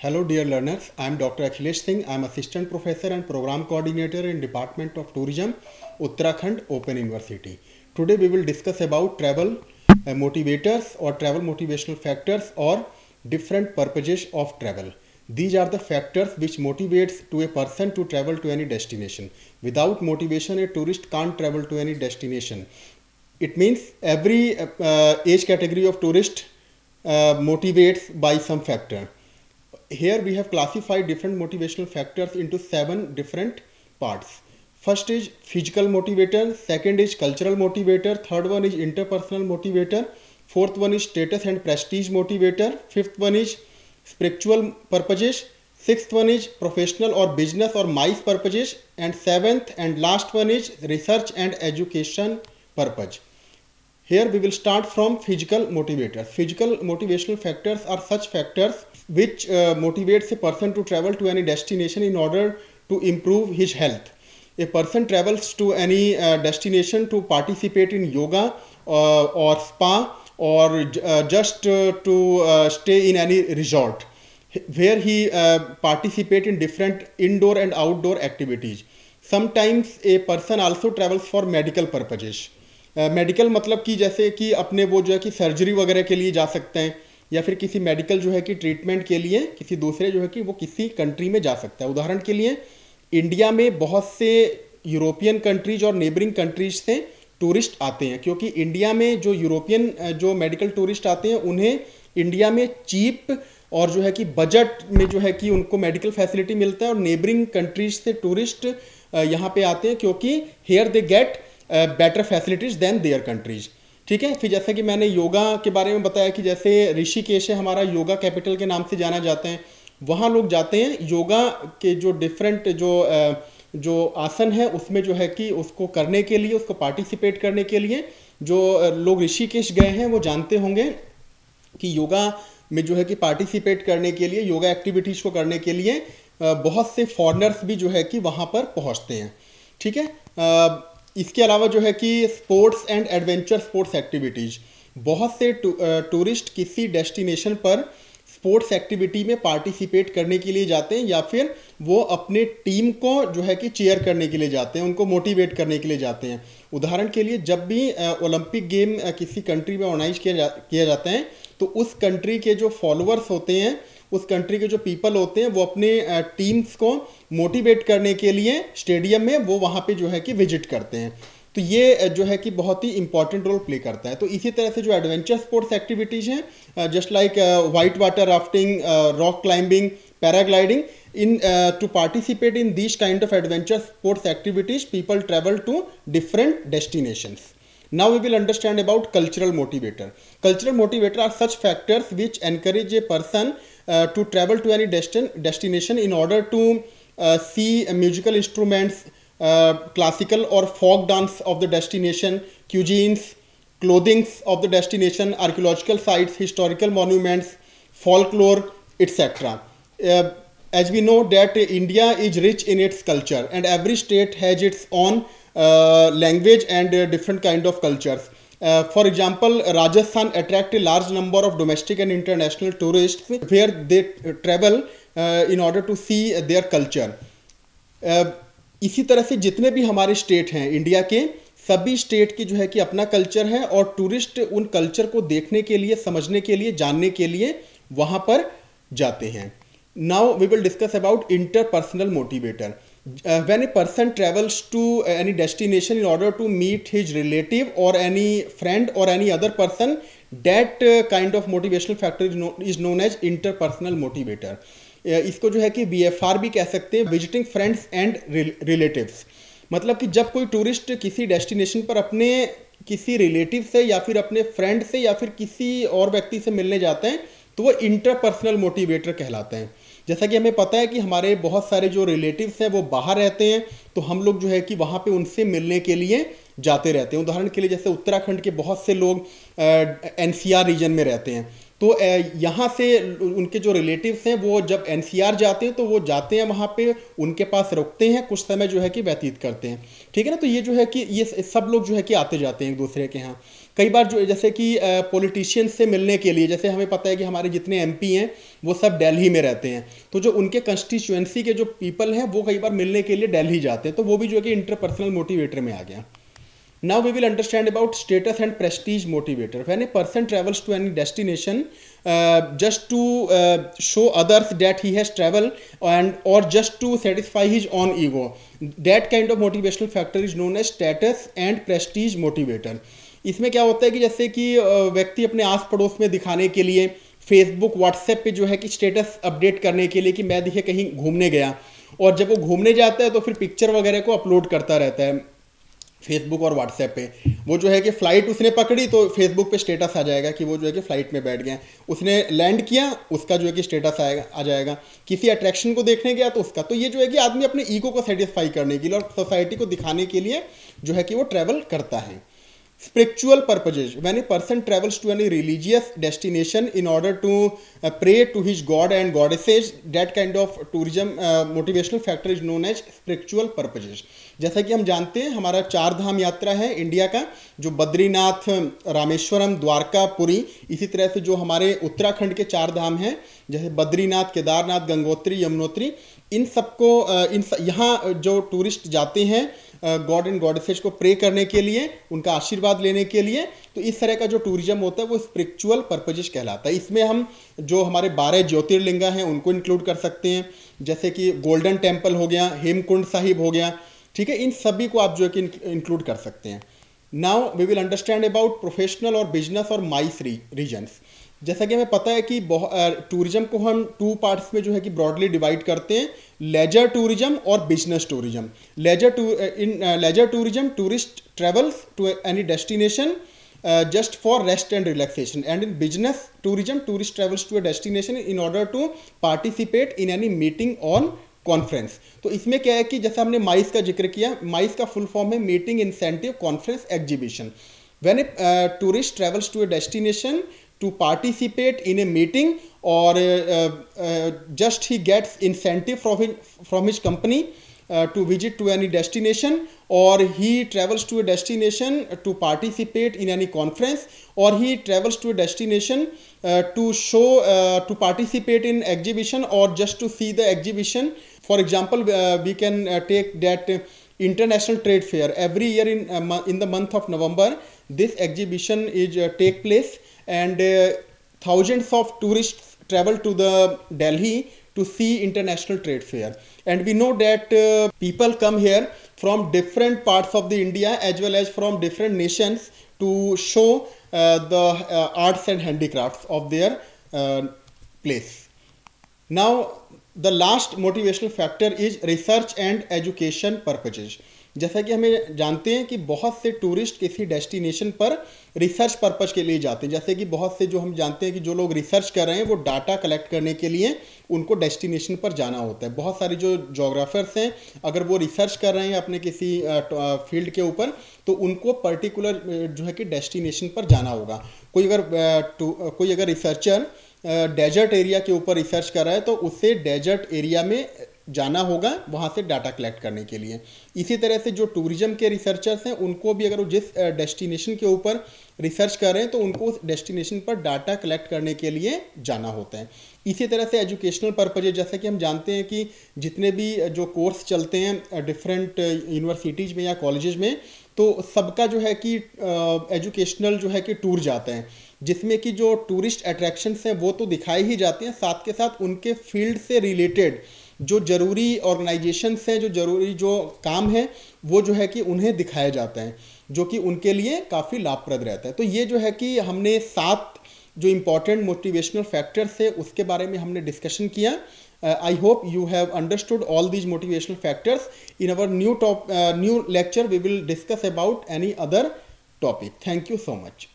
Hello dear learners, I am Dr. Akhilesh Singh. I am Assistant Professor and Program Coordinator in Department of Tourism, Uttarakhand Open University. Today we will discuss about travel motivators or travel motivational factors or different purposes of travel. These are the factors which motivates to a person to travel to any destination. Without motivation, a tourist can't travel to any destination. It means every age category of tourist motivates by some factor. Here we have classified different motivational factors into 7 different parts. First is physical motivator, second is cultural motivator, third one is interpersonal motivator, fourth one is status and prestige motivator, fifth one is spiritual purposes, sixth one is professional or business or MICE purposes, and seventh and last one is research and education purpose. Here we will start from physical motivators. Physical motivational factors are such factors which motivates a person to travel to any destination in order to improve his health. A person travels to any destination to participate in yoga or spa or just to stay in any resort where he participate in different indoor and outdoor activities. Sometimes a person also travels for medical purposes. Medical मतलब कि जैसे कि अपने वो जो है कि surgery वगैरह के लिए जा सकते हैं या फिर किसी मेडिकल जो है कि ट्रीटमेंट के लिए किसी दूसरे जो है कि वो किसी कंट्री में जा सकता है. उदाहरण के लिए इंडिया में बहुत से यूरोपियन कंट्रीज और नेबरिंग कंट्रीज से टूरिस्ट आते हैं, क्योंकि इंडिया में जो यूरोपियन जो मेडिकल टूरिस्ट आते हैं उन्हें इंडिया में चीप और जो है कि बजट में जो है कि उनको मेडिकल फैसिलिटी मिलता है, और नेबरिंग कंट्रीज से टूरिस्ट यहाँ पे आते हैं क्योंकि here they get better facilities than their countries. ठीक है. फिर जैसा कि मैंने योगा के बारे में बताया कि जैसे ऋषिकेश है हमारा योगा कैपिटल के नाम से जाना जाता है, वहाँ लोग जाते हैं योगा के जो डिफरेंट जो आसन है उसमें जो है कि उसको करने के लिए, उसको पार्टिसिपेट करने के लिए. जो लोग ऋषिकेश गए हैं वो जानते होंगे कि योगा में जो है कि पार्टिसिपेट करने के लिए, योगा एक्टिविटीज़ को करने के लिए बहुत से फॉरेनर्स भी जो है कि वहाँ पर पहुँचते हैं. ठीक है. इसके अलावा जो है कि sports and adventure sports activities, बहुत से टूरिस्ट किसी डेस्टिनेशन पर स्पोर्ट्स एक्टिविटी में पार्टिसिपेट करने के लिए जाते हैं या फिर वो अपने टीम को जो है कि चीयर करने के लिए जाते हैं, उनको मोटिवेट करने के लिए जाते हैं. उदाहरण के लिए जब भी ओलंपिक गेम किसी कंट्री में ऑर्गेनाइज किया जाता है तो उस कंट्री के जो फॉलोअर्स होते हैं, उस कंट्री के जो पीपल होते हैं, वो अपने टीम्स को मोटिवेट करने के लिए स्टेडियम में वो वहाँ पे जो है कि विजिट करते हैं. तो ये जो है कि बहुत ही इंपॉर्टेंट रोल प्ले करता है. तो इसी तरह से जो एडवेंचर स्पोर्ट्स एक्टिविटीज़ हैं just like white water rafting, rock climbing, paragliding, in to participate in these kind of adventure sports activities people travel to different destinations. Now we will understand about cultural motivator. Cultural motivator are such factors which encourage a person to travel to any destination in order to see musical instruments, classical or folk dance of the destination, cuisines, clothings of the destination, archaeological sites, historical monuments, folklore, etc. As we know that India is rich in its culture and every state has its own language and different kind of cultures. For example, Rajasthan attract a large number of domestic and international tourists where they travel in order to see their culture. इसी तरह से जितने भी हमारे state हैं India के, सभी state की जो है कि अपना कल्चर है और टूरिस्ट उन कल्चर को देखने के लिए, समझने के लिए, जानने के लिए वहाँ पर जाते हैं. Now we will discuss about interpersonal motivator. When a person travels to any destination in order to meet his relative or any friend or any other person, that kind of motivational factor is known as interpersonal motivator. इसको जो है कि VFR भी कह सकते हैं, visiting friends and relatives. मतलब कि जब कोई टूरिस्ट किसी डेस्टिनेशन पर अपने किसी रिलेटिव से या फिर अपने फ्रेंड से या फिर किसी और व्यक्ति से मिलने जाते हैं तो वो इंटरपर्सनल मोटिवेटर कहलाते हैं. जैसा कि हमें पता है कि हमारे बहुत सारे जो रिलेटिव्स हैं वो बाहर रहते हैं, तो हम लोग जो है कि वहाँ पे उनसे मिलने के लिए जाते रहते हैं. उदाहरण के लिए जैसे उत्तराखंड के बहुत से लोग NCR रीजन में रहते हैं, तो यहाँ से उनके जो रिलेटिव्स हैं वो जब NCR जाते हैं तो वो जाते हैं वहाँ पे, उनके पास रुकते हैं, कुछ समय जो है कि व्यतीत करते हैं. ठीक है ना। तो ये जो है कि ये सब लोग जो है कि आते जाते हैं एक दूसरे के यहाँ। कई बार जो जैसे कि पॉलिटिशियन से मिलने के लिए, जैसे हमें पता है कि हमारे जितने एमपी हैं वो सब दिल्ली में रहते हैं, तो जो उनके कंस्टिट्यूएंसी के जो पीपल हैं वो कई बार मिलने के लिए दिल्ली जाते हैं, तो वो भी जो है कि इंटरपर्सनल मोटिवेटर में आ गया। Now we will understand about status and prestige motivator. When a person travels to any destination just to show others that he has traveled and or just to satisfy his own ego, that kind of motivational factor is known as status and prestige motivator. इसमें क्या होता है कि जैसे कि व्यक्ति अपने आस पड़ोस में दिखाने के लिए फेसबुक व्हाट्सएप पे जो है कि स्टेटस अपडेट करने के लिए कि मैं देखिए कहीं घूमने गया, और जब वो घूमने जाता है तो फिर पिक्चर वगैरह को अपलोड करता रहता है फेसबुक और व्हाट्सएप पे। वो जो है कि फ़्लाइट उसने पकड़ी तो फेसबुक पे स्टेटस आ जाएगा कि वो जो है कि फ़्लाइट में बैठ गया, उसने लैंड किया उसका जो है कि स्टेटस आएगा आ जाएगा, किसी अट्रैक्शन को देखने गया तो उसका। तो ये जो है कि आदमी अपने ईगो को सेटिस्फाई करने के लिए और सोसाइटी को दिखाने के लिए जो है कि वो ट्रैवल करता है। Spiritual purposes. When a person travels to any religious destination in order to pray to his god and goddesses, that kind of tourism motivational factor is known as spiritual purposes. जैसा कि हम जानते हैं हमारा 4 धाम यात्रा है इंडिया का, जो बद्रीनाथ, रामेश्वरम, द्वारका, पुरी, इसी तरह से जो हमारे उत्तराखंड के 4 धाम हैं जैसे बद्रीनाथ, केदारनाथ, गंगोत्री, यमुनोत्री, इन सबको यहाँ जो टूरिस्ट जाते हैं गॉड एंड गॉडेसेस को प्रे करने के लिए, उनका आशीर्वाद लेने के लिए, तो इस तरह का जो टूरिज्म होता है वो स्पिरिचुअल पर्पजेस कहलाता है। इसमें हम जो हमारे 12 ज्योतिर्लिंगा हैं उनको इंक्लूड कर सकते हैं, जैसे कि गोल्डन टेम्पल हो गया, हेमकुंड साहिब हो गया, ठीक है, इन सभी को आप जो है कि इंक्लूड कर सकते हैं। Now we will understand about professional और बिजनेस और माइस रीजन्स। जैसा कि हमें पता है कि टूरिज्म को हम 2 पार्ट्स में जो है कि ब्रॉडली डिवाइड करते हैं, लेजर टूरिज्म और business tourism. Leisure tourism tourist travels to any destination just for rest and relaxation, and in business tourism tourist travels to a destination in order to participate in any meeting on conference. तो इसमें क्या है कि जैसे हमने माइस का जिक्र किया, माइस का फुल फॉर्म है meeting, incentive, conference, exhibition. When a tourist travels to a destination to participate in a meeting or just he gets incentive from his company to visit to any destination, or he travels to a destination to participate in any conference, or he travels to a destination to show to participate in exhibition or just to see the exhibition. For example, we can take that international trade fair every year in the month of November. This exhibition is take place, and thousands of tourists travel to the Delhi to see international trade fair. And we know that people come here from different parts of the India as well as from different nations to show the arts and handicrafts of their place. Now the last motivational factor is research and education purposes. जैसा कि हमें जानते हैं कि बहुत से tourist किसी destination पर रिसर्च पर्पज के लिए जाते हैं, जैसे कि बहुत से जो हम जानते हैं कि जो लोग रिसर्च कर रहे हैं वो डाटा कलेक्ट करने के लिए उनको डेस्टिनेशन पर जाना होता है। बहुत सारे जो जोग्राफर्स हैं अगर वो रिसर्च कर रहे हैं अपने किसी फील्ड के ऊपर तो उनको पर्टिकुलर जो है कि डेस्टिनेशन पर जाना होगा। कोई अगर रिसर्चर डेजर्ट एरिया के ऊपर रिसर्च कर रहा है तो उससे डेजर्ट एरिया में जाना होगा वहाँ से डाटा कलेक्ट करने के लिए। इसी तरह से जो टूरिज्म के रिसर्चर्स हैं उनको भी अगर वो जिस डेस्टिनेशन के ऊपर रिसर्च कर रहे हैं तो उनको उस डेस्टिनेशन पर डाटा कलेक्ट करने के लिए जाना होता है। इसी तरह से एजुकेशनल पर्पज, जैसा कि हम जानते हैं कि जितने भी जो कोर्स चलते हैं डिफरेंट यूनिवर्सिटीज़ में या कॉलेजेस में, तो सबका जो है कि एजुकेशनल जो है कि टूर जाते हैं जिसमें कि जो टूरिस्ट अट्रैक्शंस हैं वो तो दिखाए ही जाते हैं, साथ के साथ उनके फील्ड से रिलेटेड जो ज़रूरी ऑर्गेनाइजेशंस हैं, जो ज़रूरी जो काम है वो जो है कि उन्हें दिखाया जाता है, जो कि उनके लिए काफ़ी लाभप्रद रहता है। तो ये जो है कि हमने 7 जो इम्पॉर्टेंट मोटिवेशनल फैक्टर्स है उसके बारे में हमने डिस्कशन किया। I hope you have understood all these motivational factors. In our new lecture we will discuss about any other topic. Thank you so much.